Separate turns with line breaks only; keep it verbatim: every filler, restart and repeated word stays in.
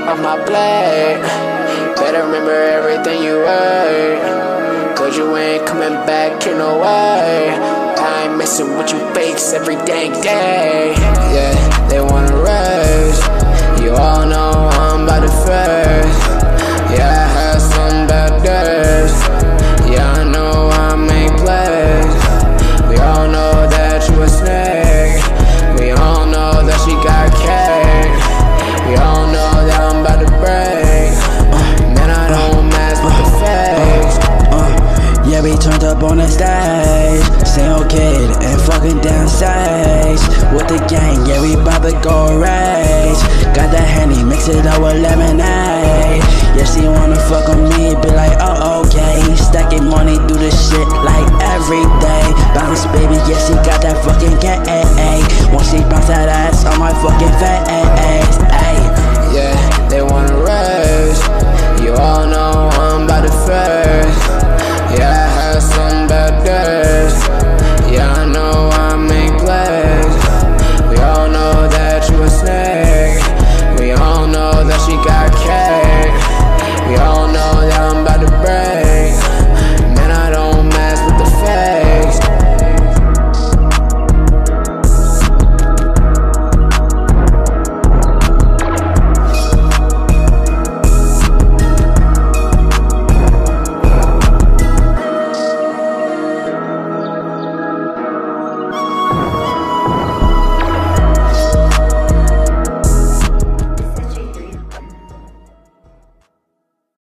on my plate. Better remember everything you heard, cause you ain't coming back in no way. I ain't messing with you fakes every dang day. Yeah, they wanna raise. You all know I'm about to first. Yeah, I had some bad days. Yeah, I know I make plays. We all know that you a snake. We all know that she got cake. We all know that I'm about to break. uh, Man, I don't mess with the fakes.
uh, uh, Yeah, we turned up on the stage, single kid and fucking downstage with the gang. Yeah, we bout to go rage. Got that Henny, mix it up with lemonade. Yeah, she wanna fuck on me, be like, oh, okay. Stacking money, do this shit like every day. Bounce, baby, yeah, she got that fucking K. Once she bounce that ass on my fucking face.